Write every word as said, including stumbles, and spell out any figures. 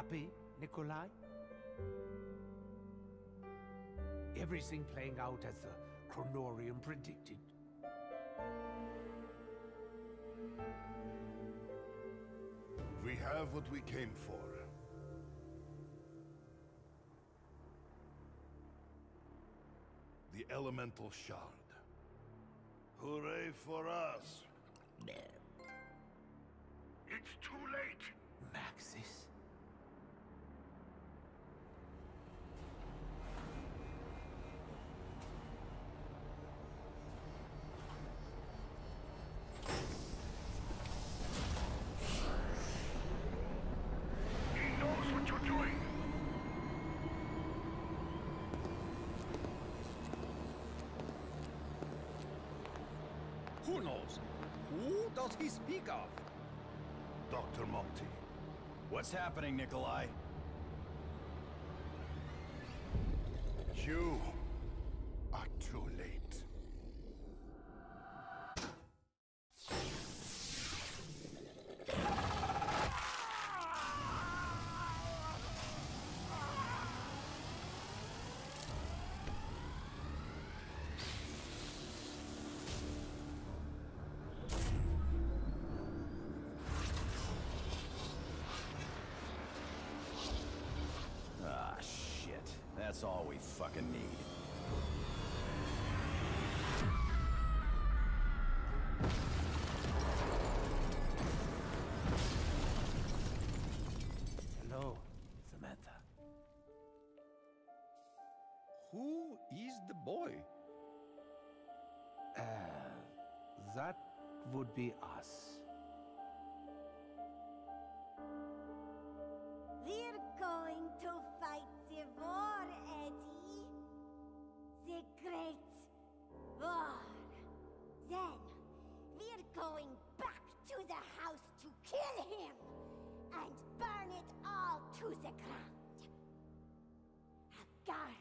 Happy, Nikolai? Everything playing out as the Chronorium predicted. We have what we came for. The elemental shard. Hooray for us! It's too late! Maxis? He knows what you're doing! Who knows? Who does he speak of? Doctor Monty. What's happening, Nikolai? You are too late. Ah, shit. That's all we fucking need. Hello, Samantha. Who is the boy? Uh, that would be us. We're going to fight the war, Eddie. The great war. Then, we're going back to the house to kill him and burn it all to the ground. A garden